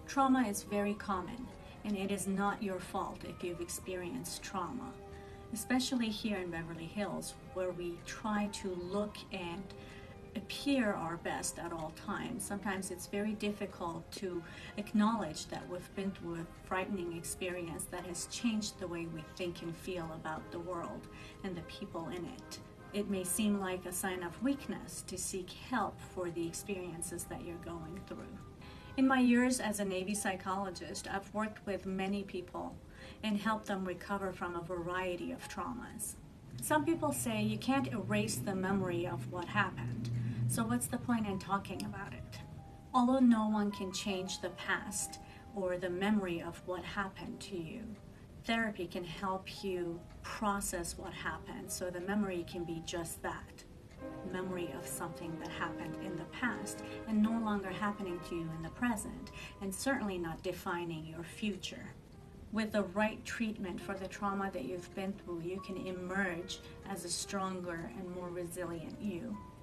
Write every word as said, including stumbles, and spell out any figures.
Trauma is very common, and it is not your fault if you've experienced trauma, especially here in Beverly Hills, where we try to look and appear our best at all times. Sometimes it's very difficult to acknowledge that we've been through a frightening experience that has changed the way we think and feel about the world and the people in it. It may seem like a sign of weakness to seek help for the experiences that you're going through. In my years as a Navy psychologist, I've worked with many people and helped them recover from a variety of traumas. Some people say you can't erase the memory of what happened, so what's the point in talking about it? Although no one can change the past or the memory of what happened to you, therapy can help you process what happened so the memory can be just that. Memory of something that happened in the past and no longer happening to you in the present, and certainly not defining your future. With the right treatment for the trauma that you've been through, you can emerge as a stronger and more resilient you.